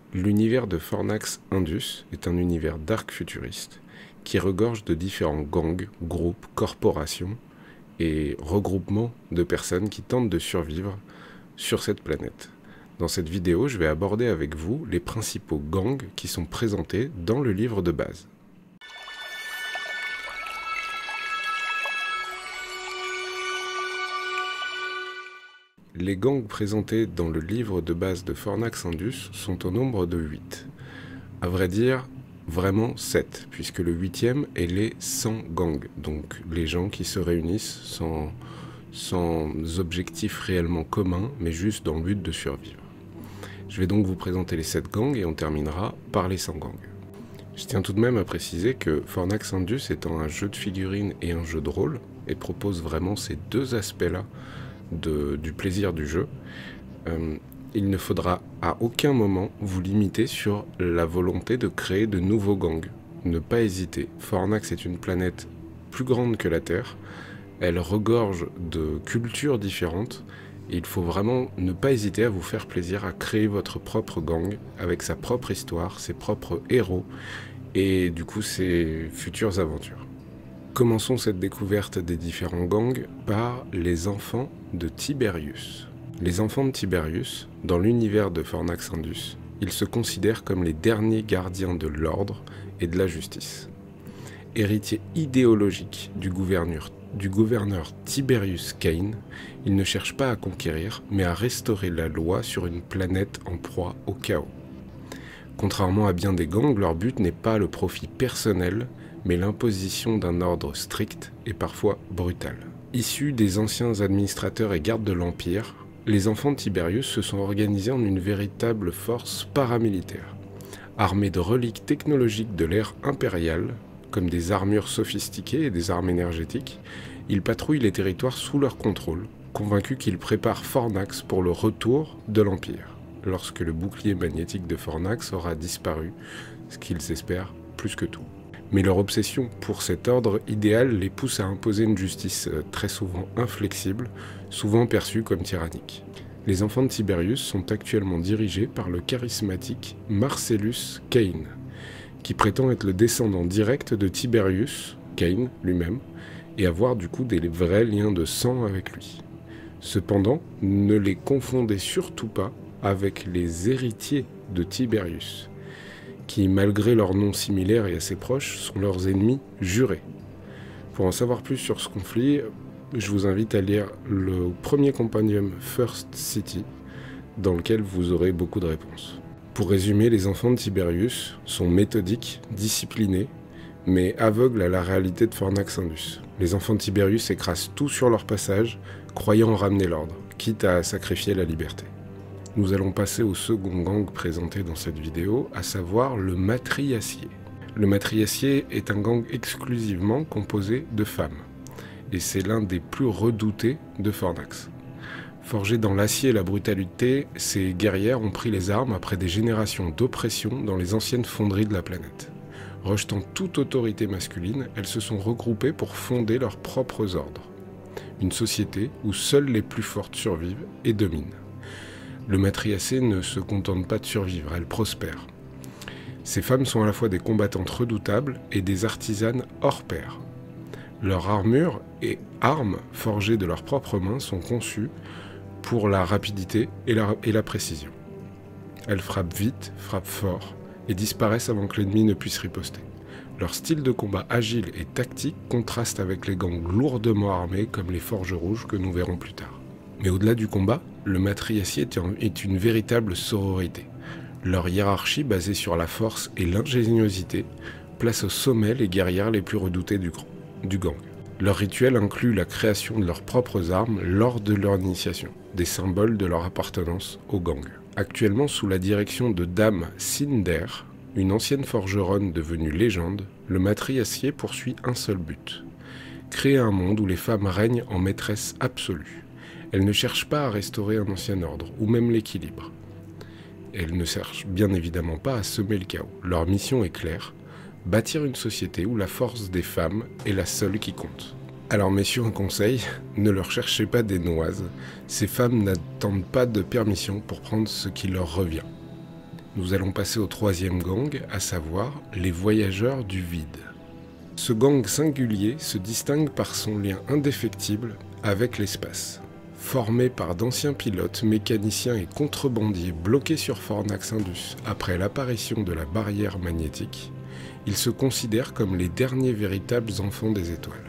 L'univers de Fornax Indus est un univers dark futuriste qui regorge de différents gangs, groupes, corporations et regroupements de personnes qui tentent de survivre sur cette planète. Dans cette vidéo, je vais aborder avec vous les principaux gangs qui sont présentés dans le livre de base. Les gangs présentés dans le livre de base de Fornax Indus sont au nombre de 8. À vrai dire, vraiment 7, puisque le 8e est les 100 gangs, donc les gens qui se réunissent sans objectif réellement commun, mais juste dans le but de survivre. Je vais donc vous présenter les 7 gangs et on terminera par les 100 gangs. Je tiens tout de même à préciser que Fornax Indus étant un jeu de figurines et un jeu de rôle, et propose vraiment ces deux aspects-là du plaisir du jeu, il ne faudra à aucun moment vous limiter sur la volonté de créer de nouveaux gangs. Ne pas hésiter. Fornax est une planète plus grande que la Terre, elle regorge de cultures différentes, et il faut vraiment ne pas hésiter à vous faire plaisir à créer votre propre gang, avec sa propre histoire, ses propres héros, et du coup ses futures aventures. Commençons cette découverte des différents gangs par les enfants de Tiberius. Les enfants de Tiberius, dans l'univers de Fornax Indus, ils se considèrent comme les derniers gardiens de l'ordre et de la justice. Héritiers idéologiques du gouverneur Tiberius Cain, ils ne cherchent pas à conquérir, mais à restaurer la loi sur une planète en proie au chaos. Contrairement à bien des gangs, leur but n'est pas le profit personnel, mais l'imposition d'un ordre strict et parfois brutal. Issus des anciens administrateurs et gardes de l'Empire, les enfants de Tiberius se sont organisés en une véritable force paramilitaire. Armés de reliques technologiques de l'ère impériale, comme des armures sophistiquées et des armes énergétiques, ils patrouillent les territoires sous leur contrôle, convaincus qu'ils préparent Fornax pour le retour de l'Empire, lorsque le bouclier magnétique de Fornax aura disparu, ce qu'ils espèrent plus que tout. Mais leur obsession pour cet ordre idéal les pousse à imposer une justice très souvent inflexible, souvent perçue comme tyrannique. Les enfants de Tiberius sont actuellement dirigés par le charismatique Marcellus Cain, qui prétend être le descendant direct de Tiberius Cain lui-même, et avoir du coup des vrais liens de sang avec lui. Cependant, ne les confondez surtout pas avec les héritiers de Tiberius, qui, malgré leurs noms similaires et assez proches, sont leurs ennemis jurés. Pour en savoir plus sur ce conflit, je vous invite à lire le premier compendium First City, dans lequel vous aurez beaucoup de réponses. Pour résumer, les enfants de Tiberius sont méthodiques, disciplinés, mais aveugles à la réalité de Fornax Indus. Les enfants de Tiberius écrasent tout sur leur passage, croyant ramener l'ordre, quitte à sacrifier la liberté. Nous allons passer au second gang présenté dans cette vidéo, à savoir le Matriacier. Le Matriacier est un gang exclusivement composé de femmes, et c'est l'un des plus redoutés de Fornax. Forgés dans l'acier et la brutalité, ces guerrières ont pris les armes après des générations d'oppression dans les anciennes fonderies de la planète. Rejetant toute autorité masculine, elles se sont regroupées pour fonder leurs propres ordres. Une société où seules les plus fortes survivent et dominent. Le Matriacier ne se contente pas de survivre, elle prospère. Ces femmes sont à la fois des combattantes redoutables et des artisanes hors pair. Leurs armures et armes forgées de leurs propres mains sont conçues pour la rapidité et la précision. Elles frappent vite, frappent fort et disparaissent avant que l'ennemi ne puisse riposter. Leur style de combat agile et tactique contraste avec les gangs lourdement armés comme les Forges Rouges que nous verrons plus tard. Mais au-delà du combat, le Matriacier est une véritable sororité. Leur hiérarchie basée sur la force et l'ingéniosité place au sommet les guerrières les plus redoutées du gang. Leur rituel inclut la création de leurs propres armes lors de leur initiation, des symboles de leur appartenance au gang. Actuellement sous la direction de Dame Cinder, une ancienne forgeronne devenue légende, le Matriacier poursuit un seul but: créer un monde où les femmes règnent en maîtresse absolue. Elles ne cherchent pas à restaurer un ancien ordre, ou même l'équilibre. Elles ne cherchent bien évidemment pas à semer le chaos. Leur mission est claire: bâtir une société où la force des femmes est la seule qui compte. Alors messieurs, un conseil, ne leur cherchez pas des noises. Ces femmes n'attendent pas de permission pour prendre ce qui leur revient. Nous allons passer au troisième gang, à savoir les voyageurs du vide. Ce gang singulier se distingue par son lien indéfectible avec l'espace. Formé par d'anciens pilotes, mécaniciens et contrebandiers bloqués sur Fornax Indus après l'apparition de la barrière magnétique, ils se considèrent comme les derniers véritables enfants des étoiles.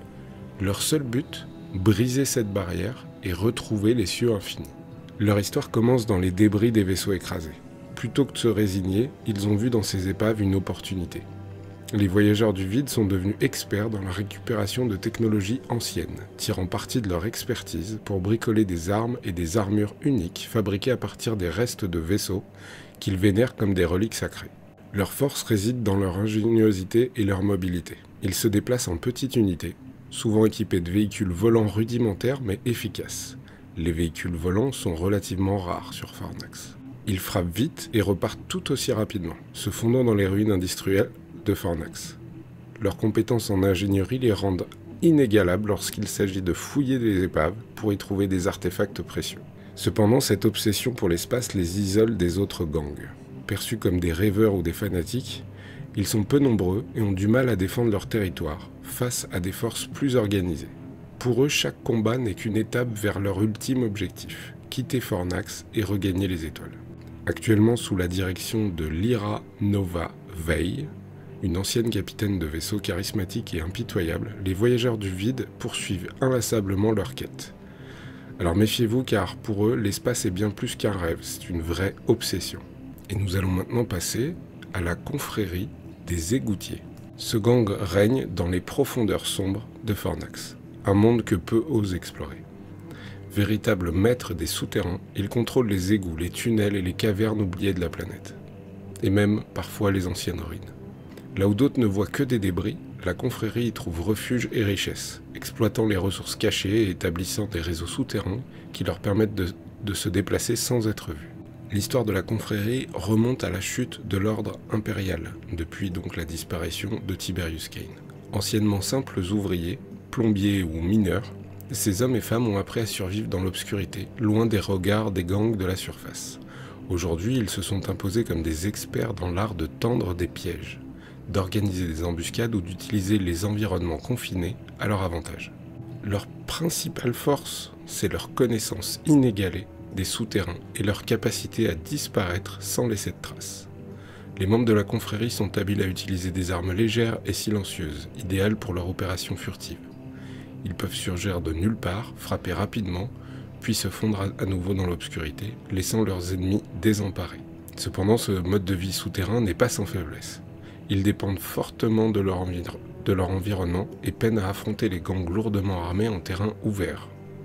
Leur seul but, briser cette barrière et retrouver les cieux infinis. Leur histoire commence dans les débris des vaisseaux écrasés. Plutôt que de se résigner, ils ont vu dans ces épaves une opportunité. Les voyageurs du vide sont devenus experts dans la récupération de technologies anciennes, tirant parti de leur expertise pour bricoler des armes et des armures uniques fabriquées à partir des restes de vaisseaux qu'ils vénèrent comme des reliques sacrées. Leur force réside dans leur ingéniosité et leur mobilité. Ils se déplacent en petites unités, souvent équipés de véhicules volants rudimentaires mais efficaces. Les véhicules volants sont relativement rares sur Fornax. Ils frappent vite et repartent tout aussi rapidement, se fondant dans les ruines industrielles de Fornax. Leurs compétences en ingénierie les rendent inégalables lorsqu'il s'agit de fouiller des épaves pour y trouver des artefacts précieux. Cependant, cette obsession pour l'espace les isole des autres gangs. Perçus comme des rêveurs ou des fanatiques, ils sont peu nombreux et ont du mal à défendre leur territoire face à des forces plus organisées. Pour eux, chaque combat n'est qu'une étape vers leur ultime objectif, quitter Fornax et regagner les étoiles. Actuellement sous la direction de Lyra Nova Veil, une ancienne capitaine de vaisseau charismatique et impitoyable, les voyageurs du vide poursuivent inlassablement leur quête. Alors méfiez-vous car pour eux, l'espace est bien plus qu'un rêve, c'est une vraie obsession. Et nous allons maintenant passer à la confrérie des égoutiers. Ce gang règne dans les profondeurs sombres de Fornax, un monde que peu osent explorer. Véritable maître des souterrains, il contrôle les égouts, les tunnels et les cavernes oubliées de la planète. Et même, parfois, les anciennes ruines. Là où d'autres ne voient que des débris, la confrérie y trouve refuge et richesse, exploitant les ressources cachées et établissant des réseaux souterrains qui leur permettent de se déplacer sans être vus. L'histoire de la confrérie remonte à la chute de l'ordre impérial, depuis donc la disparition de Tiberius Cain. Anciennement simples ouvriers, plombiers ou mineurs, ces hommes et femmes ont appris à survivre dans l'obscurité, loin des regards des gangs de la surface. Aujourd'hui, ils se sont imposés comme des experts dans l'art de tendre des pièges, d'organiser des embuscades ou d'utiliser les environnements confinés à leur avantage. Leur principale force, c'est leur connaissance inégalée des souterrains et leur capacité à disparaître sans laisser de traces. Les membres de la confrérie sont habiles à utiliser des armes légères et silencieuses, idéales pour leur opération furtive. Ils peuvent surgir de nulle part, frapper rapidement, puis se fondre à nouveau dans l'obscurité, laissant leurs ennemis désemparés. Cependant, ce mode de vie souterrain n'est pas sans faiblesse. Ils dépendent fortement de leur environnement et peinent à affronter les gangs lourdement armés en terrain ouvert.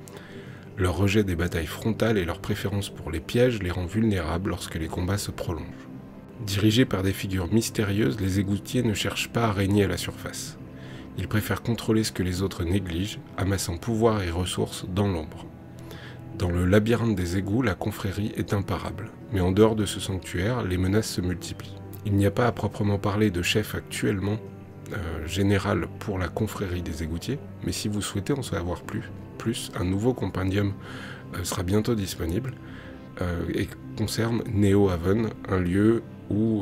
Leur rejet des batailles frontales et leur préférence pour les pièges les rend vulnérables lorsque les combats se prolongent. Dirigés par des figures mystérieuses, les égoutiers ne cherchent pas à régner à la surface. Ils préfèrent contrôler ce que les autres négligent, amassant pouvoir et ressources dans l'ombre. Dans le labyrinthe des égouts, la confrérie est imparable, mais en dehors de ce sanctuaire, les menaces se multiplient. Il n'y a pas à proprement parler de chef actuellement général pour la confrérie des égoutiers, mais si vous souhaitez en savoir plus, un nouveau compendium sera bientôt disponible et concerne Neo Haven, un lieu où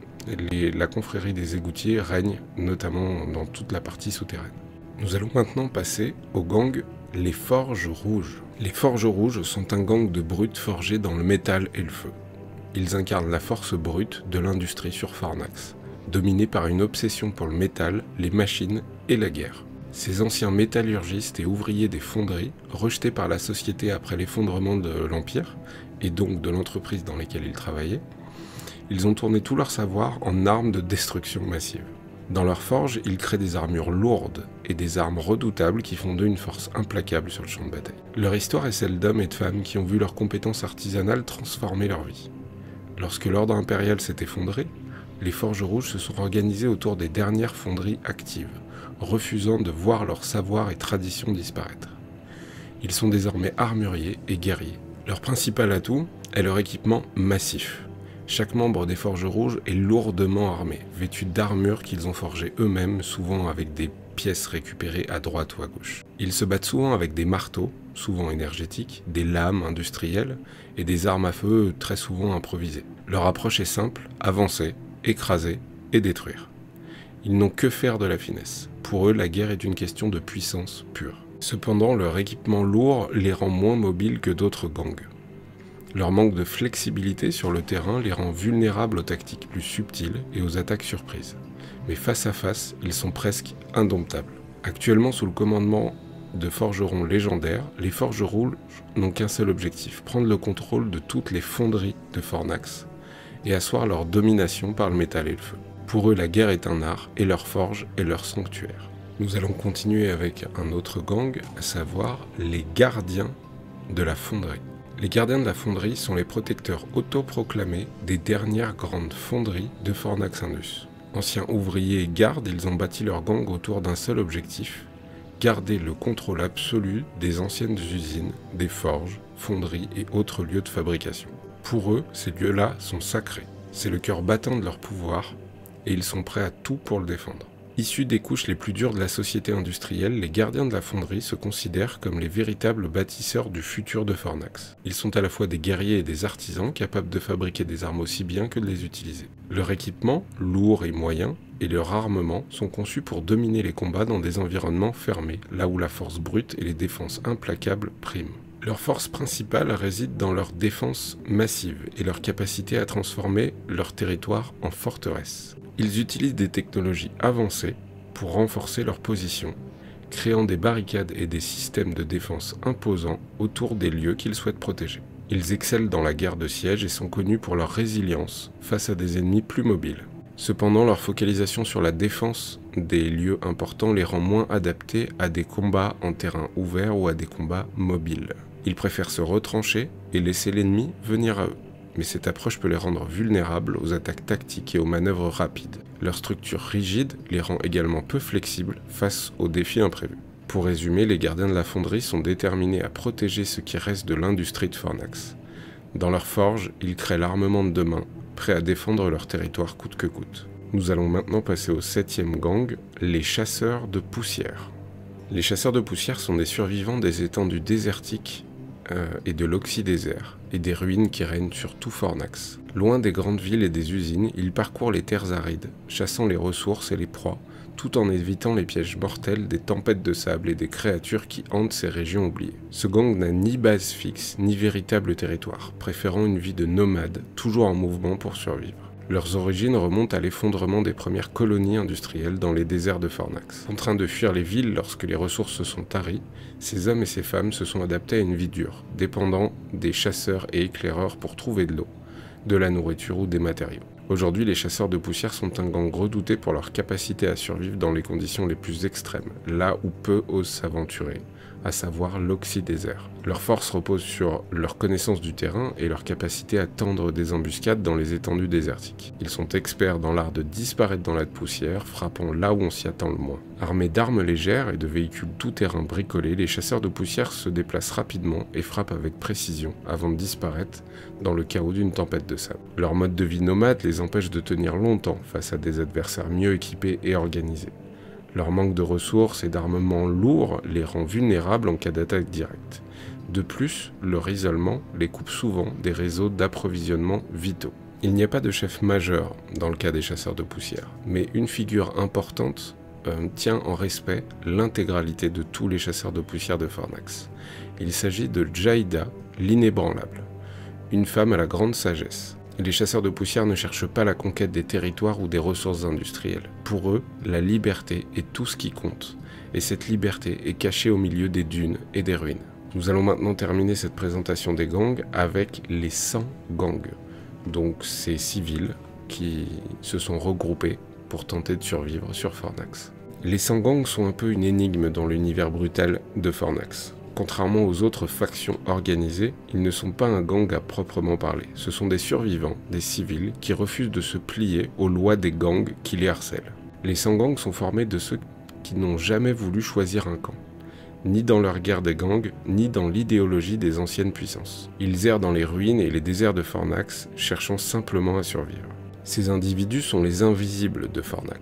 la confrérie des égoutiers règne, notamment dans toute la partie souterraine. Nous allons maintenant passer au gang Les Forges Rouges. Les Forges Rouges sont un gang de brutes forgés dans le métal et le feu. Ils incarnent la force brute de l'industrie sur Fornax, dominée par une obsession pour le métal, les machines et la guerre. Ces anciens métallurgistes et ouvriers des fonderies, rejetés par la société après l'effondrement de l'Empire, et donc de l'entreprise dans laquelle ils travaillaient, ils ont tourné tout leur savoir en armes de destruction massive. Dans leur forge, ils créent des armures lourdes et des armes redoutables qui font d'eux une force implacable sur le champ de bataille. Leur histoire est celle d'hommes et de femmes qui ont vu leurs compétences artisanales transformer leur vie. Lorsque l'ordre impérial s'est effondré, les Forges Rouges se sont organisées autour des dernières fonderies actives, refusant de voir leur savoir et tradition disparaître. Ils sont désormais armuriers et guerriers. Leur principal atout est leur équipement massif. Chaque membre des Forges Rouges est lourdement armé, vêtu d'armures qu'ils ont forgées eux-mêmes, souvent avec des pièces récupérées à droite ou à gauche. Ils se battent souvent avec des marteaux, souvent énergétiques, des lames industrielles et des armes à feu très souvent improvisées. Leur approche est simple, avancer, écraser et détruire. Ils n'ont que faire de la finesse. Pour eux, la guerre est une question de puissance pure. Cependant, leur équipement lourd les rend moins mobiles que d'autres gangs. Leur manque de flexibilité sur le terrain les rend vulnérables aux tactiques plus subtiles et aux attaques surprises. Mais face à face, ils sont presque indomptables. Actuellement sous le commandement de forgerons légendaires, les forges rouges n'ont qu'un seul objectif, prendre le contrôle de toutes les fonderies de Fornax et asseoir leur domination par le métal et le feu. Pour eux, la guerre est un art et leur forge est leur sanctuaire. Nous allons continuer avec un autre gang, à savoir les gardiens de la fonderie. Les gardiens de la fonderie sont les protecteurs autoproclamés des dernières grandes fonderies de Fornax Indus. Anciens ouvriers et gardes, ils ont bâti leur gang autour d'un seul objectif, garder le contrôle absolu des anciennes usines, des forges, fonderies et autres lieux de fabrication. Pour eux, ces lieux-là sont sacrés. C'est le cœur battant de leur pouvoir et ils sont prêts à tout pour le défendre. Issus des couches les plus dures de la société industrielle, les gardiens de la fonderie se considèrent comme les véritables bâtisseurs du futur de Fornax. Ils sont à la fois des guerriers et des artisans capables de fabriquer des armes aussi bien que de les utiliser. Leur équipement, lourd et moyen, et leur armement sont conçus pour dominer les combats dans des environnements fermés, là où la force brute et les défenses implacables priment. Leur force principale réside dans leur défense massive et leur capacité à transformer leur territoire en forteresse. Ils utilisent des technologies avancées pour renforcer leur position, créant des barricades et des systèmes de défense imposants autour des lieux qu'ils souhaitent protéger. Ils excellent dans la guerre de siège et sont connus pour leur résilience face à des ennemis plus mobiles. Cependant, leur focalisation sur la défense des lieux importants les rend moins adaptés à des combats en terrain ouvert ou à des combats mobiles. Ils préfèrent se retrancher et laisser l'ennemi venir à eux. Mais cette approche peut les rendre vulnérables aux attaques tactiques et aux manœuvres rapides. Leur structure rigide les rend également peu flexibles face aux défis imprévus. Pour résumer, les gardiens de la fonderie sont déterminés à protéger ce qui reste de l'industrie de Fornax. Dans leur forge, ils créent l'armement de demain, prêts à défendre leur territoire coûte que coûte. Nous allons maintenant passer au 7e gang, les chasseurs de poussière. Les chasseurs de poussière sont des survivants des étendues désertiques et de l'oxydésert, et des ruines qui règnent sur tout Fornax. Loin des grandes villes et des usines, ils parcourent les terres arides, chassant les ressources et les proies, tout en évitant les pièges mortels des tempêtes de sable et des créatures qui hantent ces régions oubliées. Ce gang n'a ni base fixe, ni véritable territoire, préférant une vie de nomade, toujours en mouvement pour survivre. Leurs origines remontent à l'effondrement des premières colonies industrielles dans les déserts de Fornax. Contraints de fuir les villes lorsque les ressources se sont taries, ces hommes et ces femmes se sont adaptés à une vie dure, dépendant des chasseurs et éclaireurs pour trouver de l'eau, de la nourriture ou des matériaux. Aujourd'hui, les chasseurs de poussière sont un gang redouté pour leur capacité à survivre dans les conditions les plus extrêmes, là où peu osent s'aventurer, à savoir l'oxydésert. Leur force repose sur leur connaissance du terrain et leur capacité à tendre des embuscades dans les étendues désertiques. Ils sont experts dans l'art de disparaître dans la poussière, frappant là où on s'y attend le moins. Armés d'armes légères et de véhicules tout-terrain bricolés, les chasseurs de poussière se déplacent rapidement et frappent avec précision avant de disparaître dans le chaos d'une tempête de sable. Leur mode de vie nomade les empêche de tenir longtemps face à des adversaires mieux équipés et organisés. Leur manque de ressources et d'armement lourd les rend vulnérables en cas d'attaque directe. De plus, leur isolement les coupe souvent des réseaux d'approvisionnement vitaux. Il n'y a pas de chef majeur dans le cas des chasseurs de poussière, mais une figure importante tient en respect l'intégralité de tous les chasseurs de poussière de Fornax. Il s'agit de Jaïda, l'inébranlable, une femme à la grande sagesse. Les chasseurs de poussière ne cherchent pas la conquête des territoires ou des ressources industrielles. Pour eux, la liberté est tout ce qui compte, et cette liberté est cachée au milieu des dunes et des ruines. Nous allons maintenant terminer cette présentation des gangs avec les 100 gangs. Donc ces civils qui se sont regroupés pour tenter de survivre sur Fornax. Les 100 gangs sont un peu une énigme dans l'univers brutal de Fornax. Contrairement aux autres factions organisées, ils ne sont pas un gang à proprement parler. Ce sont des survivants, des civils, qui refusent de se plier aux lois des gangs qui les harcèlent. Les 100 gangs sont formés de ceux qui n'ont jamais voulu choisir un camp, ni dans leur guerre des gangs, ni dans l'idéologie des anciennes puissances. Ils errent dans les ruines et les déserts de Fornax, cherchant simplement à survivre. Ces individus sont les invisibles de Fornax.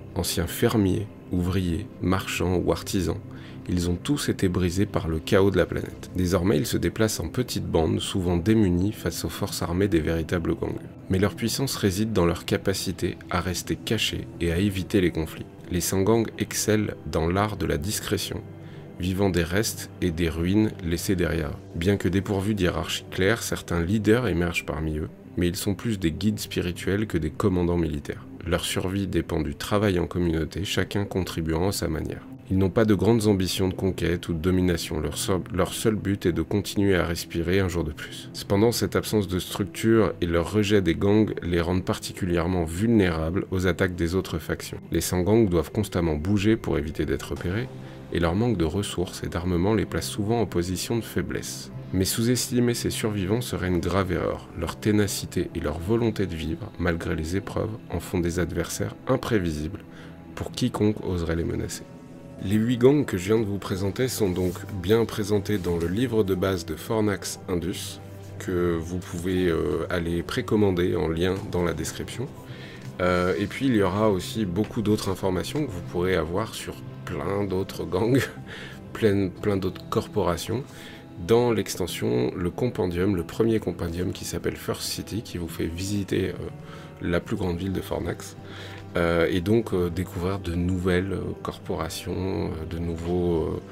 Anciens fermiers, ouvriers, marchands ou artisans, ils ont tous été brisés par le chaos de la planète. Désormais, ils se déplacent en petites bandes, souvent démunis face aux forces armées des véritables gangs. Mais leur puissance réside dans leur capacité à rester cachés et à éviter les conflits. Les Sangang excellent dans l'art de la discrétion, vivant des restes et des ruines laissées derrière eux. Bien que dépourvus d'hiérarchie claire, certains leaders émergent parmi eux, mais ils sont plus des guides spirituels que des commandants militaires. Leur survie dépend du travail en communauté, chacun contribuant à sa manière. Ils n'ont pas de grandes ambitions de conquête ou de domination, leur seul but est de continuer à respirer un jour de plus. Cependant, cette absence de structure et leur rejet des gangs les rendent particulièrement vulnérables aux attaques des autres factions. Les Sangang doivent constamment bouger pour éviter d'être repérés, et leur manque de ressources et d'armement les place souvent en position de faiblesse. Mais sous-estimer ces survivants serait une grave erreur. Leur ténacité et leur volonté de vivre, malgré les épreuves, en font des adversaires imprévisibles pour quiconque oserait les menacer. Les 8 gangs que je viens de vous présenter sont donc bien présentés dans le livre de base de Fornax Indus, que vous pouvez aller précommander en lien dans la description. Et puis il y aura aussi beaucoup d'autres informations que vous pourrez avoir sur plein d'autres gangs, plein d'autres corporations, dans l'extension, le compendium, le premier compendium qui s'appelle First City, qui vous fait visiter la plus grande ville de Fornax, et donc découvrir de nouvelles corporations, de nouveaux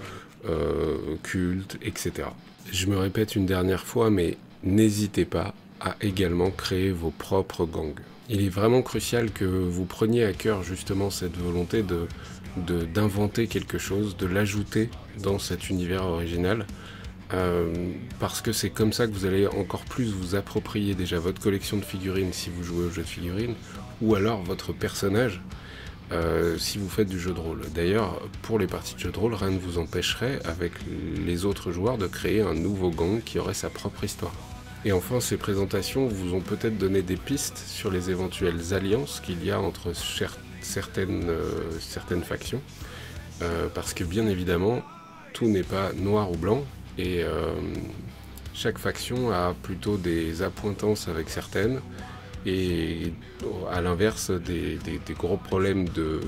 cultes, etc. Je me répète une dernière fois, mais n'hésitez pas à également créer vos propres gangs. Il est vraiment crucial que vous preniez à cœur justement cette volonté d'inventer quelque chose, de l'ajouter dans cet univers original, parce que c'est comme ça que vous allez encore plus vous approprier déjà votre collection de figurines si vous jouez au jeu de figurines, ou alors votre personnage si vous faites du jeu de rôle. D'ailleurs, pour les parties de jeu de rôle, rien ne vous empêcherait avec les autres joueurs de créer un nouveau gang qui aurait sa propre histoire. Et enfin, ces présentations vous ont peut-être donné des pistes sur les éventuelles alliances qu'il y a entre certaines factions, parce que bien évidemment, tout n'est pas noir ou blanc, et chaque faction a plutôt des appointances avec certaines, et à l'inverse des gros problèmes de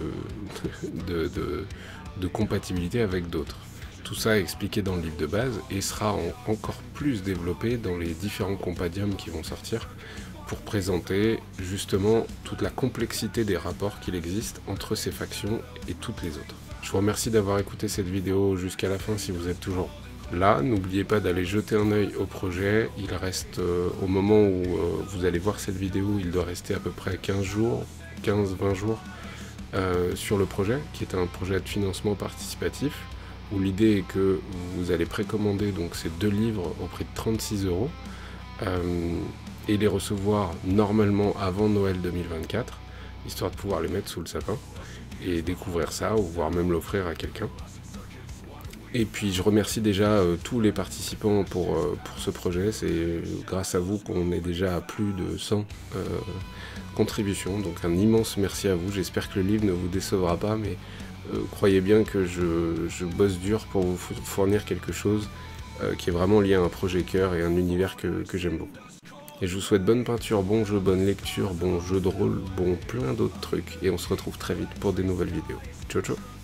compatibilité avec d'autres. Tout ça est expliqué dans le livre de base et sera encore plus développé dans les différents compendiums qui vont sortir pour présenter justement toute la complexité des rapports qu'il existe entre ces factions et toutes les autres. Je vous remercie d'avoir écouté cette vidéo jusqu'à la fin si vous êtes toujours là. N'oubliez pas d'aller jeter un œil au projet. Il reste, au moment où vous allez voir cette vidéo, il doit rester à peu près 15-20 jours sur le projet, qui est un projet de financement participatif, où l'idée est que vous allez précommander donc ces 2 livres au prix de 36 € et les recevoir normalement avant Noël 2024, histoire de pouvoir les mettre sous le sapin et découvrir ça, ou voire même l'offrir à quelqu'un. Et puis je remercie déjà tous les participants pour ce projet. C'est grâce à vous qu'on est déjà à plus de 100 contributions, donc un immense merci à vous. J'espère que le livre ne vous décevra pas, mais croyez bien que je bosse dur pour vous fournir quelque chose qui est vraiment lié à un projet cœur et un univers que j'aime beaucoup. Et je vous souhaite bonne peinture, bon jeu, bonne lecture, bon jeu de rôle, bon plein d'autres trucs. Et on se retrouve très vite pour des nouvelles vidéos. Ciao ciao.